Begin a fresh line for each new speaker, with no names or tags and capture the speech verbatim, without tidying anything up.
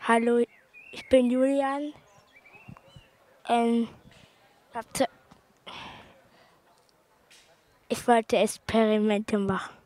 Hallo, ich bin Julian. Ähm, hab zu- ich wollte Experimente machen.